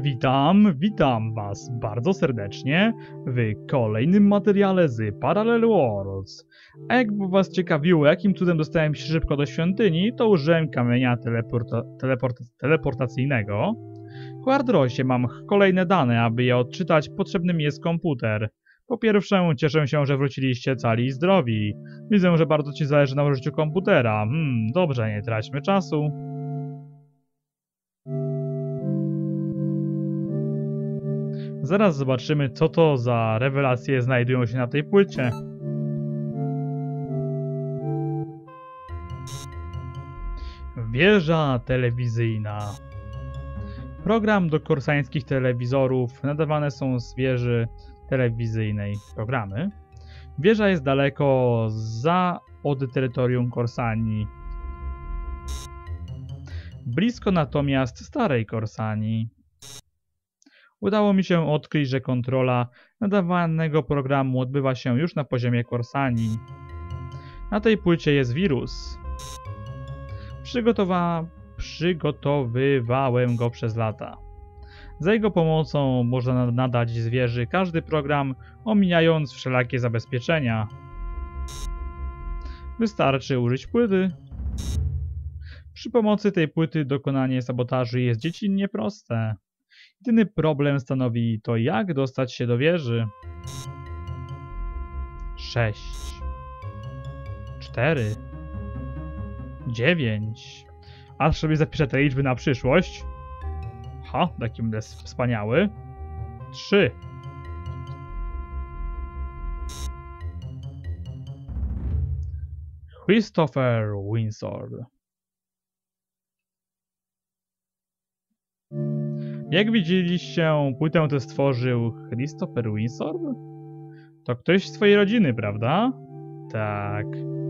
Witam was bardzo serdecznie w kolejnym materiale z Parallel Worlds. A jakby was ciekawiło, jakim cudem dostałem się szybko do świątyni, to użyłem kamienia teleportacyjnego. W Quadrosie mam kolejne dane, aby je odczytać, potrzebny mi jest komputer. Po pierwsze, cieszę się, że wróciliście cali i zdrowi. Widzę, że bardzo ci zależy na użyciu komputera. Dobrze, nie traćmy czasu. Zaraz zobaczymy, co to za rewelacje znajdują się na tej płycie. Wieża telewizyjna. Program do korsańskich telewizorów. Nadawane są z wieży telewizyjnej programy. Wieża jest daleko od terytorium Korsanii. Blisko natomiast starej Korsanii. Udało mi się odkryć, że kontrola nadawanego programu odbywa się już na poziomie Korsanii. Na tej płycie jest wirus. Przygotowywałem go przez lata. Za jego pomocą można nadać z wieży każdy program, omijając wszelakie zabezpieczenia. Wystarczy użyć płyty. Przy pomocy tej płyty dokonanie sabotażu jest dziecinnie proste. Jedyny problem stanowi to, jak dostać się do wieży. 6 4 9. Aż sobie zapiszę te liczby na przyszłość. Taki będę wspaniały. 3 Christopher Winsord. Jak widzieliście, płytę tę stworzył Christopher Winsord? To ktoś z twojej rodziny, prawda? Tak.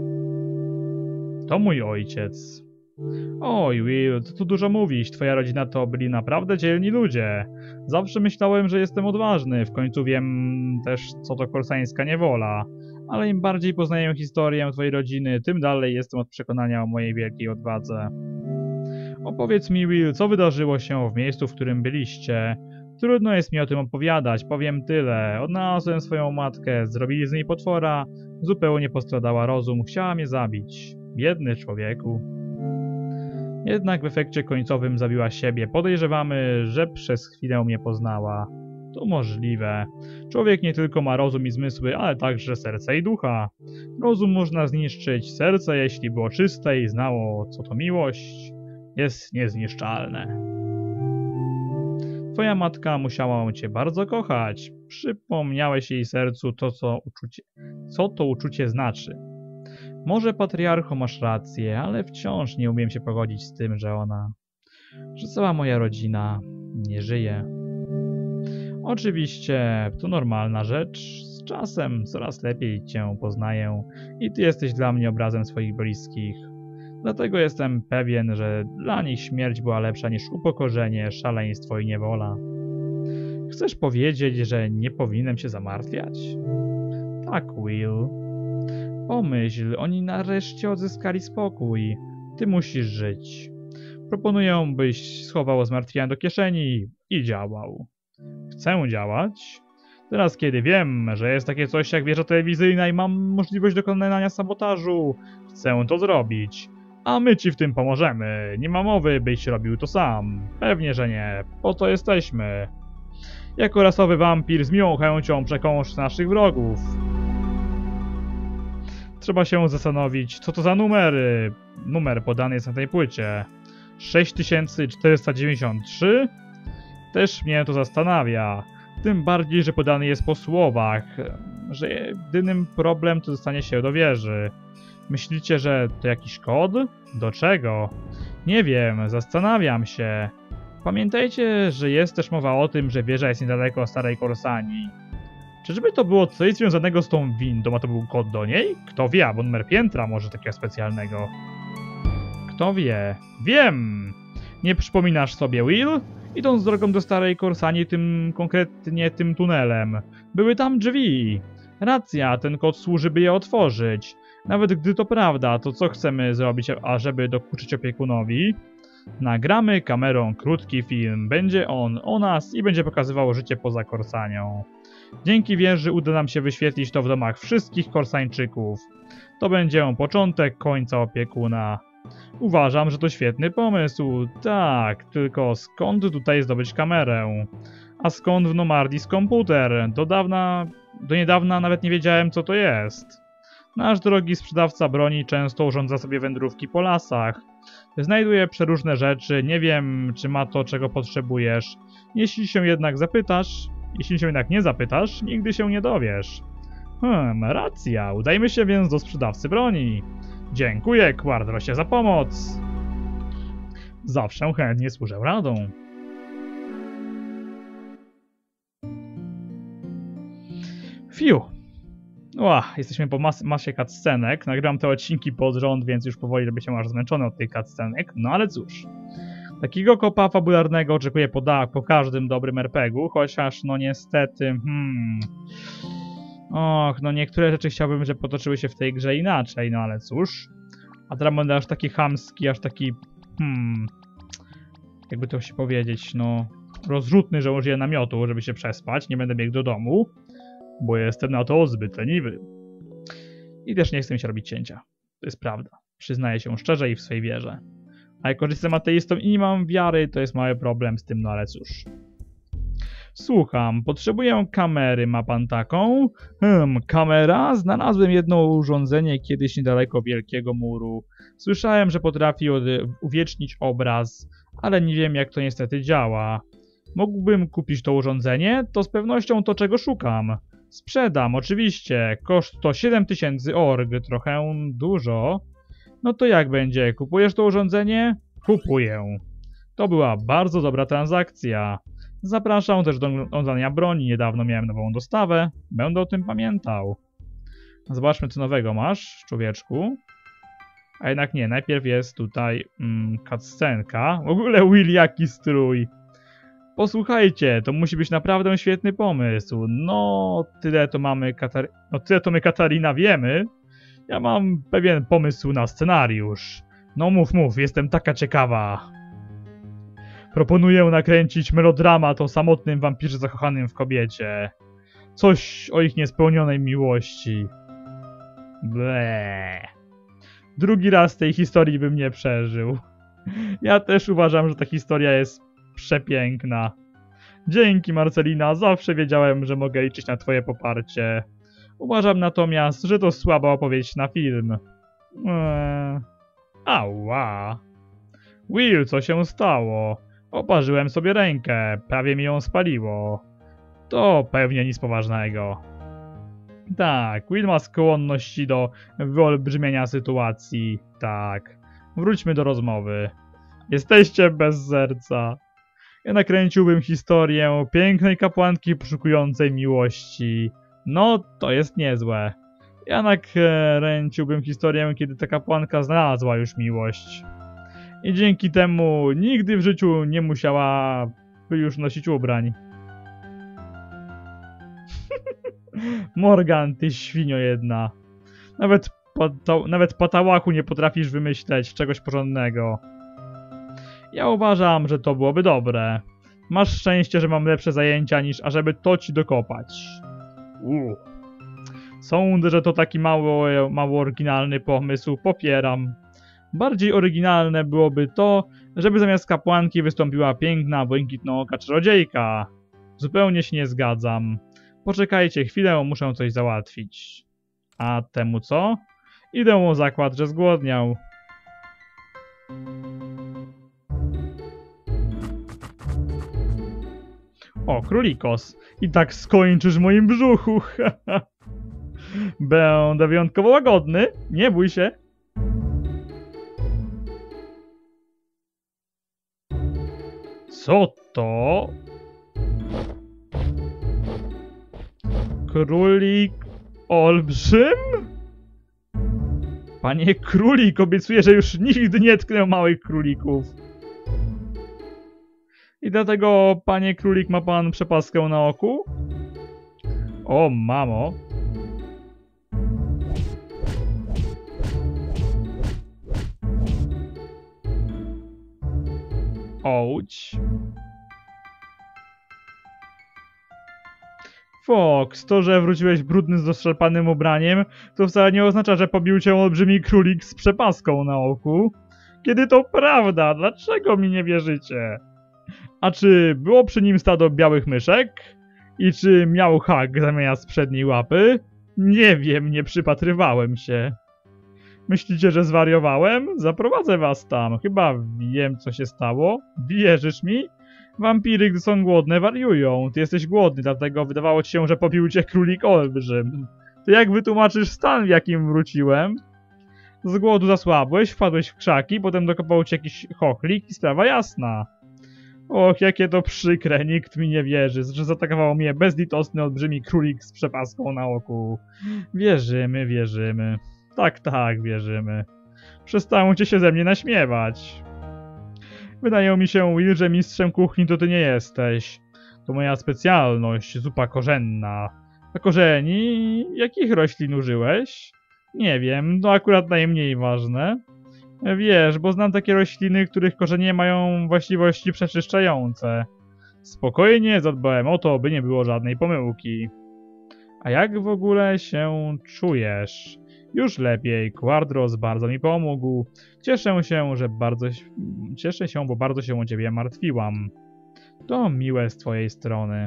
To mój ojciec. Oj, Will, co tu dużo mówić, twoja rodzina to byli naprawdę dzielni ludzie. Zawsze myślałem, że jestem odważny, w końcu wiem też, co to korsańska niewola. Ale im bardziej poznaję historię twojej rodziny, tym dalej jestem od przekonania o mojej wielkiej odwadze. Opowiedz mi, Will, co wydarzyło się w miejscu, w którym byliście. Trudno jest mi o tym opowiadać, powiem tyle. Odnalazłem swoją matkę, zrobili z niej potwora, zupełnie postradała rozum, chciała mnie zabić. Biedny człowieku. Jednak w efekcie końcowym zabiła siebie. Podejrzewamy, że przez chwilę mnie poznała. To możliwe. Człowiek nie tylko ma rozum i zmysły, ale także serce i ducha. Rozum można zniszczyć, serce, jeśli było czyste i znało, co to miłość, jest niezniszczalne. Twoja matka musiała cię bardzo kochać. Przypomniałeś jej sercu co to uczucie znaczy. Może, patriarcho, masz rację, ale wciąż nie umiem się pogodzić z tym, że cała moja rodzina nie żyje. Oczywiście, to normalna rzecz. Z czasem coraz lepiej cię poznaję i ty jesteś dla mnie obrazem swoich bliskich. Dlatego jestem pewien, że dla nich śmierć była lepsza niż upokorzenie, szaleństwo i niewola. Chcesz powiedzieć, że nie powinienem się zamartwiać? Tak, Will. Pomyśl, oni nareszcie odzyskali spokój. Ty musisz żyć. Proponuję, byś schował zmartwienia do kieszeni i działał. Chcę działać. Teraz, kiedy wiem, że jest takie coś jak wieża telewizyjna i mam możliwość dokonania sabotażu, chcę to zrobić. A my ci w tym pomożemy. Nie ma mowy, byś robił to sam. Pewnie, że nie. Po to jesteśmy. Jako rasowy wampir z miłą chęcią przekąsz naszych wrogów. Trzeba się zastanowić, co to za numery. Numer podany jest na tej płycie. 6493? Też mnie to zastanawia. Tym bardziej, że podany jest po słowach, że jedynym problem to dostanie się do wieży. Myślicie, że to jakiś kod? Do czego? Nie wiem, zastanawiam się. Pamiętajcie, że jest też mowa o tym, że wieża jest niedaleko starej Korsanii. Czyżby to było coś związanego z tą windą, a to był kod do niej? Kto wie, albo numer piętra może takiego specjalnego. Kto wie? Wiem! Nie przypominasz sobie, Will? Idąc drogą do starej Korsanii, konkretnie tym tunelem, były tam drzwi. Racja, ten kod służy, by je otworzyć. Nawet gdy to prawda, to co chcemy zrobić, ażeby dokuczyć opiekunowi? Nagramy kamerą krótki film. Będzie on o nas i będzie pokazywał życie poza Korsanią. Dzięki wieży uda nam się wyświetlić to w domach wszystkich Korsańczyków. To będzie początek końca opiekuna. Uważam, że to świetny pomysł. Tak, tylko skąd tutaj zdobyć kamerę? A skąd w Nomardis komputer? Do niedawna nawet nie wiedziałem, co to jest. Nasz drogi sprzedawca broni często urządza sobie wędrówki po lasach. Znajduje przeróżne rzeczy, nie wiem, czy ma to, czego potrzebujesz. Jeśli się jednak nie zapytasz, nigdy się nie dowiesz. Racja, udajmy się więc do sprzedawcy broni. Dziękuję, Quardrosie, za pomoc. Zawsze chętnie służę radą. Fiu. Jesteśmy po masie cutscenek. Nagrywam te odcinki pod rząd, więc już powoli robię się aż zmęczony od tych cutscenek. No ale cóż. Takiego kopa fabularnego oczekuję po każdym dobrym RPG-u, chociaż no niestety... no niektóre rzeczy chciałbym, żeby potoczyły się w tej grze inaczej, no ale cóż. A teraz będę aż taki chamski, aż taki... jakby to się powiedzieć, no... rozrzutny, że użyję namiotu, żeby się przespać, nie będę biegł do domu. Bo jestem na to zbyt leniwy. I też nie chcę mi się robić cięcia. To jest prawda. Przyznaję się szczerze i w swej wierze. A jako, że jestem ateistą i nie mam wiary, to jest mały problem z tym, no ale cóż. Słucham, potrzebuję kamery, ma pan taką? Kamera? Znalazłem jedno urządzenie kiedyś niedaleko Wielkiego Muru. Słyszałem, że potrafi uwiecznić obraz, ale nie wiem, jak to niestety działa. Mógłbym kupić to urządzenie? To z pewnością to, czego szukam. Sprzedam, oczywiście. Koszt to 7000 org, trochę dużo. No to jak będzie? Kupujesz to urządzenie? Kupuję. To była bardzo dobra transakcja. Zapraszam też do oglądania broni. Niedawno miałem nową dostawę. Będę o tym pamiętał. Zobaczmy, co nowego masz, człowieczku. A jednak nie, najpierw jest tutaj cutscenka. W ogóle Will, jaki strój. Posłuchajcie, to musi być naprawdę świetny pomysł. No, tyle to my, Katarina, wiemy. Ja mam pewien pomysł na scenariusz. No mów, jestem taka ciekawa. Proponuję nakręcić melodramat o samotnym wampirze zakochanym w kobiecie. Coś o ich niespełnionej miłości. Ble. Drugi raz tej historii bym nie przeżył. Ja też uważam, że ta historia jest przepiękna. Dzięki, Marcelina, zawsze wiedziałem, że mogę liczyć na twoje poparcie. Uważam natomiast, że to słaba opowieść na film. Ała. Will, co się stało? Oparzyłem sobie rękę, prawie mi ją spaliło. To pewnie nic poważnego. Tak, Will ma skłonności do wyolbrzymienia sytuacji. Tak. Wróćmy do rozmowy. Jesteście bez serca. Ja nakręciłbym historię pięknej kapłanki poszukującej miłości. No, to jest niezłe. Ja nakręciłbym historię, kiedy ta kapłanka znalazła już miłość. I dzięki temu nigdy w życiu nie musiałaby już nosić ubrań. Morgan, ty świnio jedna. Nawet po tałachu nie potrafisz wymyśleć czegoś porządnego. Ja uważam, że to byłoby dobre. Masz szczęście, że mam lepsze zajęcia niż ażeby to ci dokopać. Sądzę, że to taki mało oryginalny pomysł, popieram. Bardziej oryginalne byłoby to, żeby zamiast kapłanki wystąpiła piękna, błękitnooka czarodziejka. Zupełnie się nie zgadzam. Poczekajcie chwilę, muszę coś załatwić. A temu co? Idę o zakład, że zgłodniał. O, królikos. I tak skończysz w moim brzuchu. Będę wyjątkowo łagodny. Nie bój się. Co to? Królik olbrzym? Panie królik, obiecuję, że już nigdy nie tknę małych królików. I dlatego, panie królik, ma pan przepaskę na oku? O, mamo. Ouch. Fox, to, że wróciłeś brudny z rozszarpanym ubraniem, to wcale nie oznacza, że pobił cię olbrzymi królik z przepaską na oku. Kiedy to prawda? Dlaczego mi nie wierzycie? A czy było przy nim stado białych myszek? I czy miał hak zamiast przedniej łapy? Nie wiem, nie przypatrywałem się. Myślicie, że zwariowałem? Zaprowadzę was tam. Chyba wiem, co się stało. Wierzysz mi? Wampiry, gdy są głodne, wariują. Ty jesteś głodny, dlatego wydawało ci się, że pobił cię królik olbrzym. To jak wytłumaczysz stan, w jakim wróciłem? Z głodu zasłabłeś, wpadłeś w krzaki, potem dokopał cię jakiś chochlik i sprawa jasna. Och, jakie to przykre, nikt mi nie wierzy, że zaatakował mnie bezlitosny olbrzymi królik z przepaską na oku. Wierzymy, wierzymy. Tak, wierzymy. Przestałcie się ze mnie naśmiewać. Wydaje mi się, Will, że mistrzem kuchni to ty nie jesteś. To moja specjalność, zupa korzenna. A korzeni? Jakich roślin użyłeś? Nie wiem, to akurat najmniej ważne. Wiesz, bo znam takie rośliny, których korzenie mają właściwości przeczyszczające. Spokojnie zadbałem o to, by nie było żadnej pomyłki. A jak w ogóle się czujesz? Już lepiej, Quadros bardzo mi pomógł. Cieszę się, bo bardzo się o ciebie martwiłam. To miłe z twojej strony.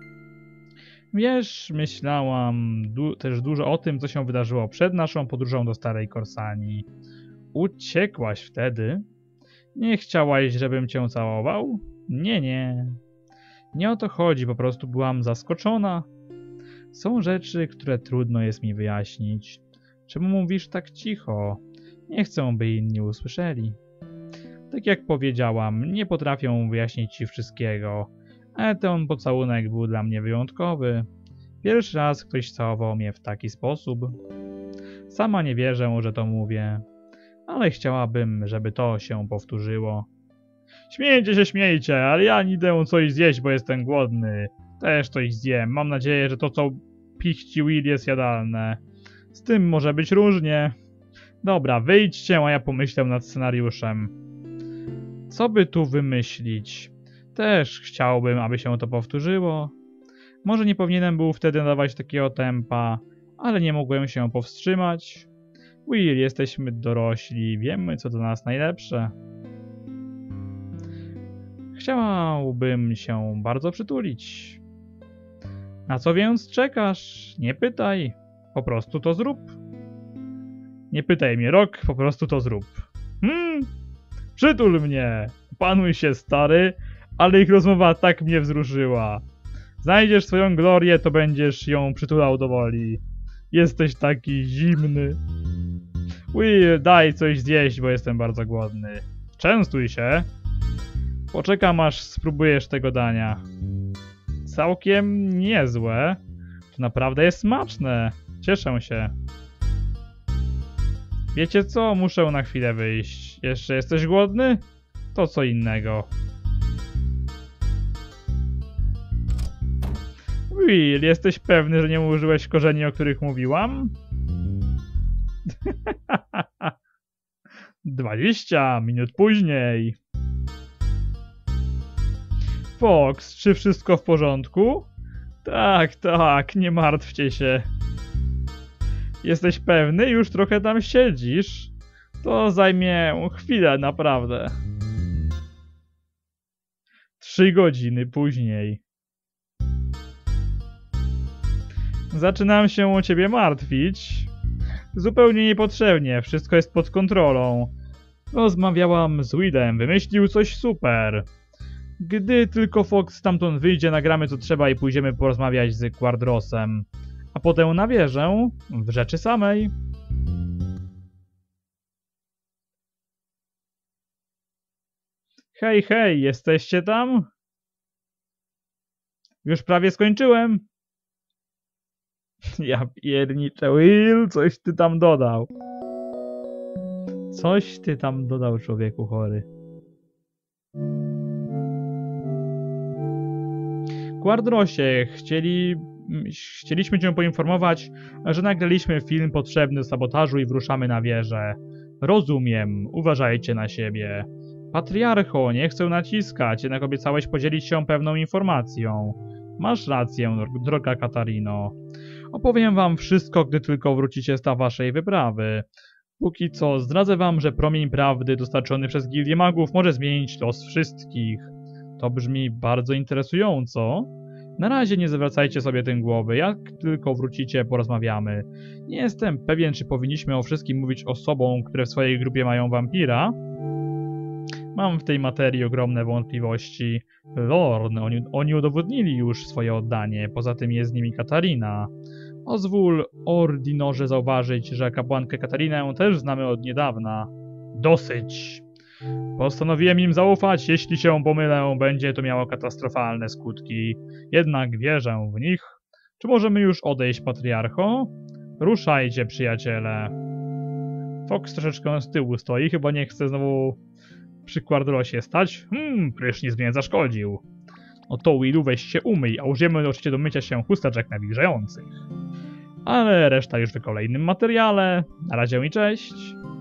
Wiesz, myślałam też dużo o tym, co się wydarzyło przed naszą podróżą do Starej Korsanii. Uciekłaś wtedy? Nie chciałaś, żebym cię całował? Nie. Nie o to chodzi, po prostu byłam zaskoczona. Są rzeczy, które trudno jest mi wyjaśnić. Czemu mówisz tak cicho? Nie chcę, by inni usłyszeli. Tak jak powiedziałam, nie potrafię wyjaśnić ci wszystkiego, ale ten pocałunek był dla mnie wyjątkowy. Pierwszy raz ktoś całował mnie w taki sposób. Sama nie wierzę, że to mówię, ale chciałabym, żeby to się powtórzyło. Śmiejcie, ale ja idę coś zjeść, bo jestem głodny. Też coś zjem. Mam nadzieję, że to, co pichci Will, jest jadalne. Z tym może być różnie. Dobra, wyjdźcie, a ja pomyślę nad scenariuszem. Co by tu wymyślić? Też chciałbym, aby się to powtórzyło. Może nie powinienem był wtedy nadawać takiego tempa, ale nie mogłem się powstrzymać. Will, jesteśmy dorośli, wiemy, co dla nas najlepsze. Chciałbym się bardzo przytulić. Na co więc czekasz? Nie pytaj. Po prostu to zrób. Nie pytaj mnie, Rok, po prostu to zrób. Przytul mnie. Opanuj się, stary, ale ich rozmowa tak mnie wzruszyła. Znajdziesz swoją glorię, to będziesz ją przytulał do woli. Jesteś taki zimny. Will, daj coś zjeść, bo jestem bardzo głodny. Częstuj się. Poczekam, aż spróbujesz tego dania. Całkiem niezłe. To naprawdę jest smaczne. Cieszę się. Wiecie co? Muszę na chwilę wyjść. Jeszcze jesteś głodny? To co innego. Will, jesteś pewny, że nie użyłeś korzeni, o których mówiłam? 20 minut później. Fox, czy wszystko w porządku? Tak, nie martwcie się. Jesteś pewny? Już trochę tam siedzisz? To zajmie chwilę, naprawdę. 3 godziny później. Zaczynam się o ciebie martwić. Zupełnie niepotrzebnie, wszystko jest pod kontrolą. Rozmawiałam z Willem, wymyślił coś super. Gdy tylko Fox stamtąd wyjdzie, nagramy co trzeba i pójdziemy porozmawiać z Quadrosem. A potem na wieżę, w rzeczy samej. Hej, jesteście tam? Już prawie skończyłem. Ja pierniczę, Will, coś ty tam dodał. Coś ty tam dodał, człowieku chory. Quadrosie, chcieliśmy cię poinformować, że nagraliśmy film potrzebny do sabotażu i wyruszamy na wieżę. Rozumiem, uważajcie na siebie. Patriarcho, nie chcę naciskać, jednak obiecałeś podzielić się pewną informacją. Masz rację, droga Katarino. Opowiem wam wszystko, gdy tylko wrócicie z ta waszej wyprawy. Póki co zdradzę wam, że promień prawdy dostarczony przez Gildię Magów może zmienić los wszystkich. To brzmi bardzo interesująco. Na razie nie zwracajcie sobie tym głowy, jak tylko wrócicie, porozmawiamy. Nie jestem pewien, czy powinniśmy o wszystkim mówić osobom, które w swojej grupie mają wampira. Mam w tej materii ogromne wątpliwości. Lorn, oni udowodnili już swoje oddanie, poza tym jest z nimi Katarina. Pozwól, Ordinorze, zauważyć, że kapłankę Katarinę też znamy od niedawna. Dosyć! Postanowiłem im zaufać, jeśli się pomylę, będzie to miało katastrofalne skutki. Jednak wierzę w nich. Czy możemy już odejść, patriarcho? Ruszajcie, przyjaciele. Fox troszeczkę z tyłu stoi, chyba nie chce znowu przy Quardrosie stać. Prysznic mnie zaszkodził. No to Willu, weź się umyj, a użyjemy oczywiście do mycia się chusteczek nawilżających. Ale reszta już w kolejnym materiale. Na razie i cześć.